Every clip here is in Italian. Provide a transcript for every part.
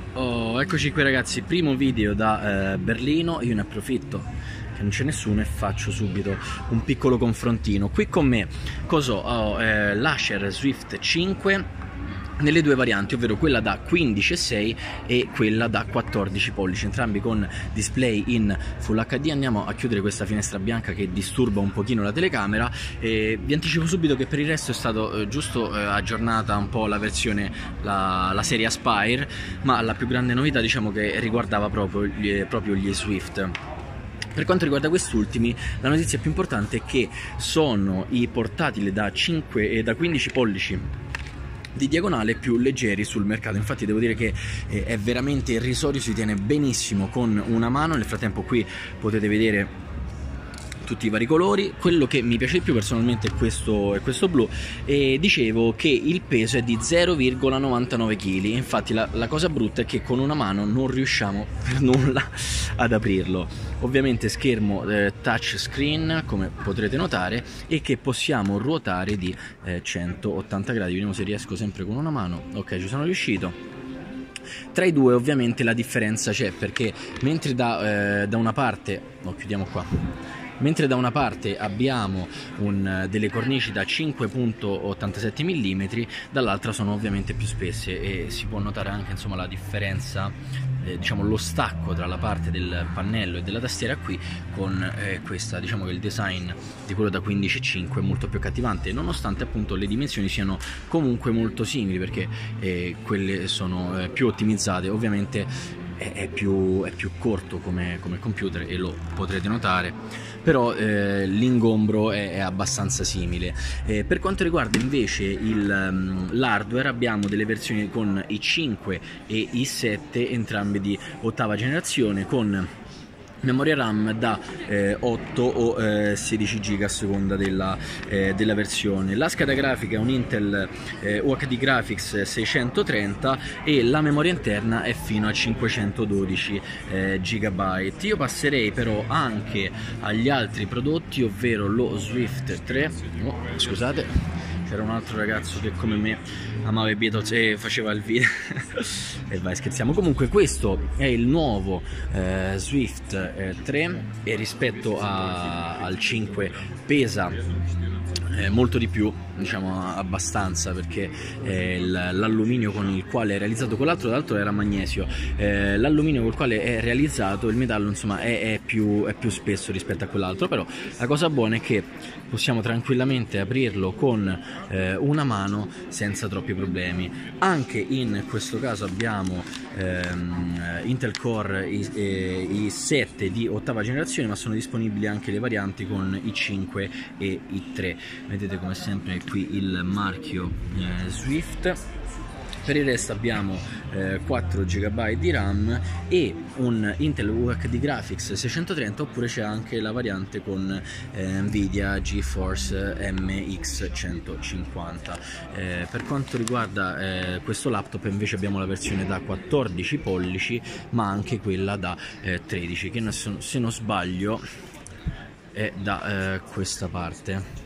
Oh, eccoci qui ragazzi, primo video da Berlino. Io ne approfitto che non c'è nessuno e faccio subito un piccolo confrontino. Qui con me cosa ho? L'Acer Swift 5 nelle due varianti, ovvero quella da 15,6 e quella da 14 pollici, entrambi con display in Full HD. Andiamo a chiudere questa finestra bianca che disturba un pochino la telecamera. Vi anticipo subito che per il resto è stato giusto aggiornata un po' la versione, la serie Aspire, ma la più grande novità diciamo che riguardava proprio gli Swift. Per quanto riguarda quest'ultimi, la notizia più importante è che sono i portatili da 5 e da 15 pollici di diagonale più leggeri sul mercato. Infatti devo dire che è veramente irrisorio, si tiene benissimo con una mano. Nel frattempo qui potete vedere tutti i vari colori. Quello che mi piace di più personalmente è questo blu, e dicevo che il peso è di 0,99 kg. Infatti la cosa brutta è che con una mano non riusciamo per nulla ad aprirlo. Ovviamente schermo touch screen, come potrete notare, e che possiamo ruotare di 180 gradi. Vediamo se riesco sempre con una mano. Ok, ci sono riuscito. Tra i due ovviamente la differenza c'è, perché mentre da una parte, chiudiamo qua. Mentre da una parte abbiamo delle cornici da 5,87 mm, dall'altra sono ovviamente più spesse, e si può notare anche insomma la differenza, diciamo lo stacco tra la parte del pannello e della tastiera qui con questa. Diciamo che il design di quello da 15,5 è molto più accattivante, nonostante appunto le dimensioni siano comunque molto simili, perché quelle sono più ottimizzate. Ovviamente è più corto come computer, e lo potrete notare, però l'ingombro è abbastanza simile. Per quanto riguarda invece l'hardware, abbiamo delle versioni con i 5 e i 7, entrambi di ottava generazione, con memoria RAM da 8 o 16 GB a seconda della versione. La scheda grafica è un Intel UHD Graphics 630 e la memoria interna è fino a 512 GB. Io passerei però anche agli altri prodotti, ovvero lo Swift 3. Scusate, c'era un altro ragazzo che come me amava i Beatles e faceva il video e vai, scherziamo. Comunque questo è il nuovo Swift 3, e rispetto al 5 pesa molto di più, diciamo abbastanza, perché l'alluminio con il quale è realizzato, quell'altro era magnesio, l'alluminio con il quale è realizzato, il metallo insomma è più spesso rispetto a quell'altro. Però la cosa buona è che possiamo tranquillamente aprirlo con una mano senza troppi problemi. Anche in questo caso abbiamo Intel Core i7 di ottava generazione, ma sono disponibili anche le varianti con i 5 e i 3. Vedete come sempre qui il marchio Swift. Per il resto abbiamo 4 GB di RAM e un Intel UHD Graphics 630, oppure c'è anche la variante con Nvidia GeForce MX 150. Per quanto riguarda questo laptop invece abbiamo la versione da 14 pollici, ma anche quella da 13, che se non sbaglio è da questa parte.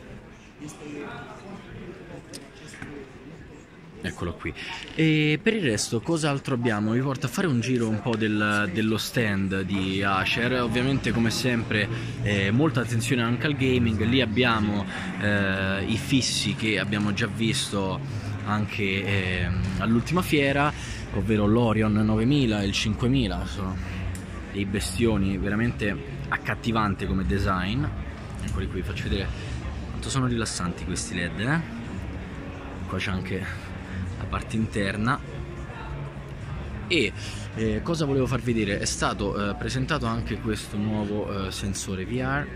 Eccolo qui. E per il resto cos'altro abbiamo? Vi porto a fare un giro un po' dello stand di Acer. Ovviamente come sempre molta attenzione anche al gaming. Lì abbiamo i fissi che abbiamo già visto anche all'ultima fiera, ovvero l'Orion 9000 e il 5000. Sono dei bestioni veramente accattivanti come design. Eccoli qui, faccio vedere quanto sono rilassanti questi LED. Qua c'è anche la parte interna. E cosa volevo far vedere? È stato presentato anche questo nuovo sensore VR,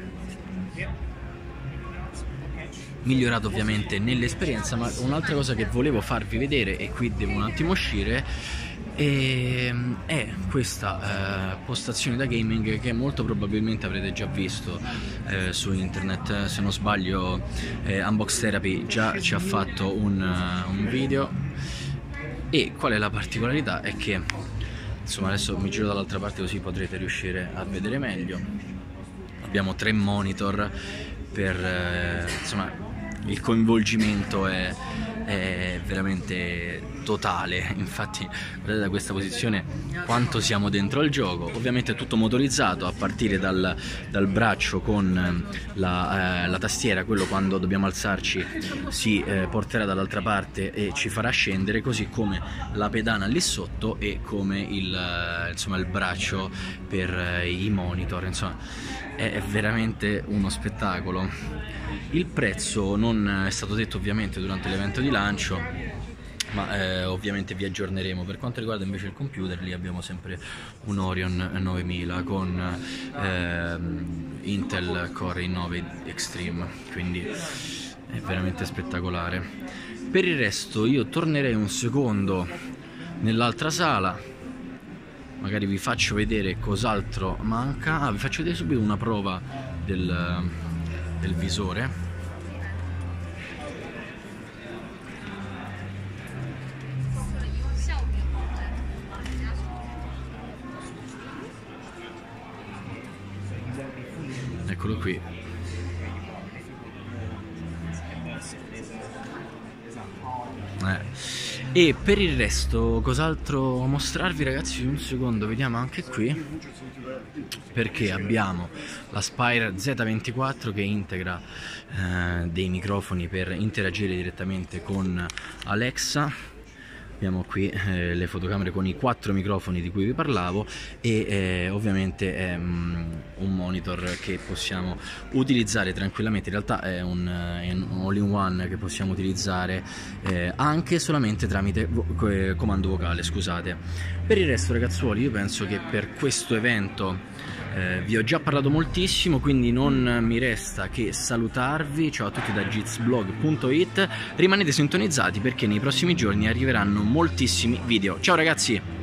migliorato ovviamente nell'esperienza. Ma un'altra cosa che volevo farvi vedere, e qui devo un attimo uscire, è questa postazione da gaming che molto probabilmente avrete già visto su internet. Se non sbaglio Unbox Therapy già ci ha fatto un video. E qual è la particolarità? È che insomma, adesso mi giro dall'altra parte così potrete riuscire a vedere meglio. Abbiamo 3 monitor per insomma il coinvolgimento è veramente totale. Infatti guardate da questa posizione quanto siamo dentro al gioco. Ovviamente è tutto motorizzato a partire dal braccio con la tastiera, quello quando dobbiamo alzarci si porterà dall'altra parte e ci farà scendere, così come la pedana lì sotto e come insomma, il braccio per i monitor. Insomma, è veramente uno spettacolo. Il prezzo non è stato detto ovviamente durante l'evento di lancio, ma ovviamente vi aggiorneremo. Per quanto riguarda invece il computer, lì abbiamo sempre un Orion 9000 con Intel Core i9 Extreme, quindi è veramente spettacolare. Per il resto io tornerei un secondo nell'altra sala, magari vi faccio vedere cos'altro manca. Vi faccio vedere subito una prova del visore. Eccolo qui. E per il resto cos'altro mostrarvi, ragazzi? Un secondo, vediamo anche qui, perché abbiamo la Spire Z24 che integra dei microfoni per interagire direttamente con Alexa. Abbiamo qui le fotocamere con i 4 microfoni di cui vi parlavo e ovviamente è un monitor che possiamo utilizzare tranquillamente. In realtà è un all-in-one che possiamo utilizzare anche solamente tramite comando vocale, scusate. Per il resto, ragazzuoli, io penso che per questo evento vi ho già parlato moltissimo, quindi non mi resta che salutarvi. Ciao a tutti da gizblog.it, rimanete sintonizzati perché nei prossimi giorni arriveranno moltissimi video. Ciao ragazzi!